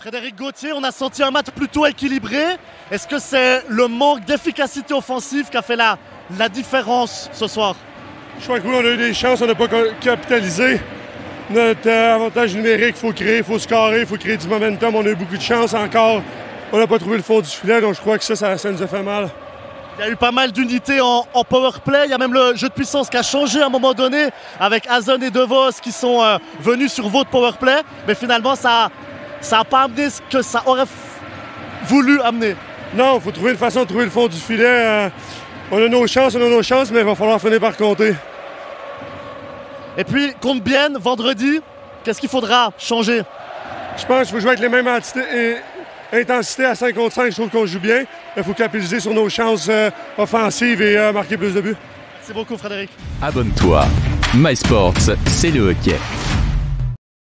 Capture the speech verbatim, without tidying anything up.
Frédéric Gauthier, on a senti un match plutôt équilibré. Est-ce que c'est le manque d'efficacité offensive qui a fait la, la différence ce soir? Je crois que oui, on a eu des chances, on n'a pas capitalisé. Notre euh, avantage numérique, il faut créer, il faut scorer, il faut créer du momentum. On a eu beaucoup de chance encore. On n'a pas trouvé le fond du filet, donc je crois que ça, ça, ça nous a fait mal. Il y a eu pas mal d'unités en, en power play. Il y a même le jeu de puissance qui a changé à un moment donné avec Hazen et DeVos qui sont euh, venus sur votre power play. Mais finalement, ça n'a pas amené ce que ça aurait voulu amener. Non, il faut trouver une façon de trouver le fond du filet. Euh, on a nos chances, on a nos chances, mais il va falloir finir par compter. Et puis, contre Bienne, vendredi, qu'est-ce qu'il faudra changer? Je pense qu'il faut jouer avec les mêmes entités et intensité à cinq contre cinq. Je trouve qu'on joue bien. Il faut capitaliser sur nos chances euh, offensives et euh, marquer plus de buts. Merci beaucoup, Frédéric. Abonne-toi. MySports, c'est le hockey.